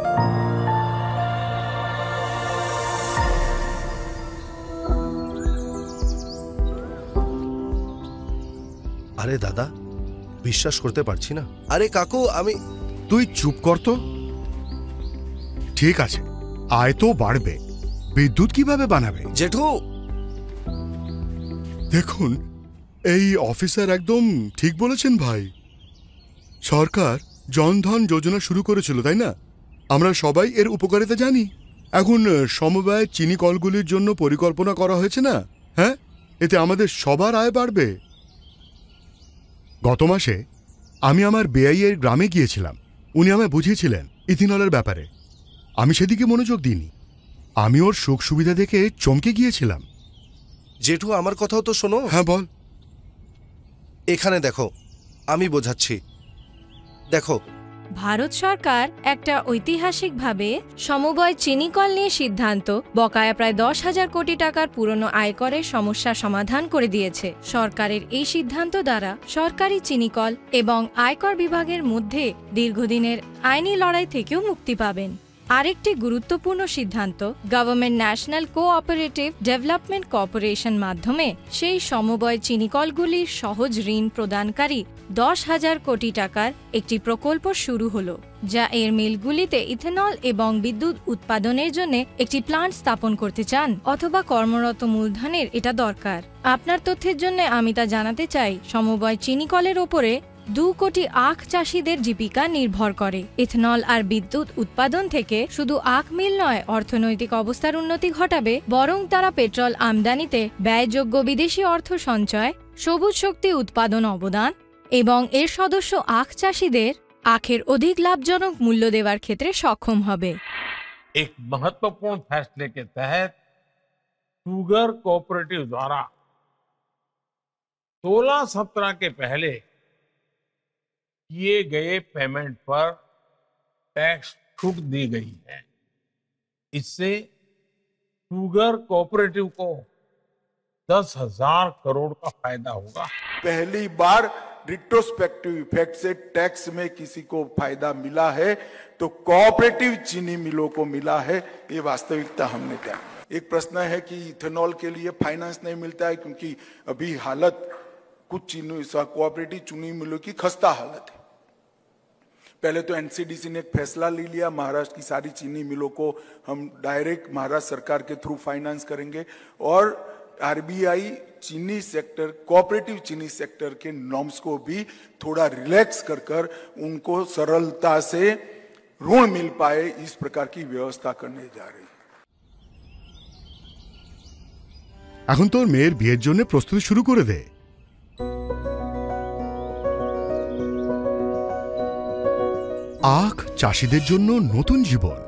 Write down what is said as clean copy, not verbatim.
আরে দাদা, বিশ্বাস করতে পারছি না। আরে কাকু, আমি... তুই চুপ কর তো। ঠিক আছে, আয় তো বাড়বে, বিদ্যুৎ কিভাবে বানাবে? জেঠু, দেখুন, এই অফিসার একদম ঠিক বলেছেন ভাই। সরকার জনধন যোজনা শুরু করেছিল, তাই না? আমরা সবাই এর উপকারিতা জানি। এখন সমবায় চিনি কলগুলির জন্য পরিকল্পনা করা হয়েছে না? হ্যাঁ, এতে আমাদের সবার আয় বাড়বে। গত মাসে আমি আমার বেআইয়ের গ্রামে গিয়েছিলাম। উনি আমায় বুঝিয়েছিলেন ইথিনলের ব্যাপারে। আমি সেদিকে মনোযোগ দিইনি। আমি ওর সুখ সুবিধা দেখে চমকে গিয়েছিলাম। জেঠু, আমার কথাও তো শোনো। হ্যাঁ বল। এখানে দেখো, আমি বোঝাচ্ছি। দেখো, ভারত সরকার একটা ঐতিহাসিকভাবে সমবায় চিনিকল নিয়ে সিদ্ধান্ত বকেয়া প্রায় 10,000 কোটি টাকার পুরনো আয়করের সমস্যা সমাধান করে দিয়েছে। সরকারের এই সিদ্ধান্ত দ্বারা সরকারি চিনিকল এবং আয়কর বিভাগের মধ্যে দীর্ঘদিনের আইনি লড়াই থেকেও মুক্তি পাবেন। আরেকটি গুরুত্বপূর্ণ সিদ্ধান্ত, government national cooperative development corporation মাধ্যমে সেই সমবায় চিনিকলগুলির সহজ ঋণ প্রদানকারী 10,000 কোটি টাকার একটি প্রকল্প শুরু হলো, যা এর মিলগুলিতে ইথেনল এবং বিদ্যুৎ উৎপাদনের জন্য একটি প্লান্ট স্থাপন করতে চান অথবা কর্মরত মূলধনের এটা দরকার। আপনার তথ্যের জন্য আমি তা জানাতে চাই, সমবায় চিনিকলের ওপরে 2 কোটি আখ চাষিদের জীবিকা নির্ভর করে। ইথেনল আর বিদ্যুৎ উৎপাদন থেকে শুধু আখ মিল নয়, অর্থনৈতিক অবস্থার উন্নতি ঘটাবে, বরং তারা পেট্রোল আমদানিতে ব্যয়যোগ্য বিদেশি অর্থ সঞ্চয়, সবুজ শক্তি উৎপাদন অবদান এবং এর সদস্য আখ চাষিদের আখের অধিক লাভজনক মূল্য দেওয়ার ক্ষেত্রে সক্ষম হবে। एक महत्वपूर्ण फैसले के तहत शुगर कोऑपरेटिव द्वारा 16-17 के पहले किए गए पेमेंट पर टैक्स छूट दी गई है। इससे शुगर कोऑपरेटिव को 10,000 करोड़ का फायदा होगा। पहली बार रिट्रोस्पेक्टिव इफेक्ट से टैक्स में किसी को फायदा मिला है तो कोऑपरेटिव चीनी मिलों को मिला है। ये वास्तविकता हमने क्या। एक प्रश्न है कि इथेनॉल के लिए फाइनेंस नहीं मिलता है क्योंकि अभी हालत कुछ चीनी कोऑपरेटिव चीनी मिलों की खस्ता हालत है। पहले तो एनसीडीसी ने एक फैसला ले लिया, महाराष्ट्र की सारी चीनी मिलों को हम डायरेक्ट महाराष्ट्र सरकार के थ्रू फाइनेंस करेंगे और आरबीआई चीनी सेक्टर, कोऑपरेटिव चीनी सेक्टर के नॉर्म्स को भी थोड़ा रिलैक्स कर उनको सरलता से ऋण मिल पाए, इस प्रकार की व्यवस्था करने जा रही है। এখন তোর মেয়ের বিয়ের জন্য প্রস্তুতি শুরু করে দে। আখ চাষিদের জন্য নতুন জীবন।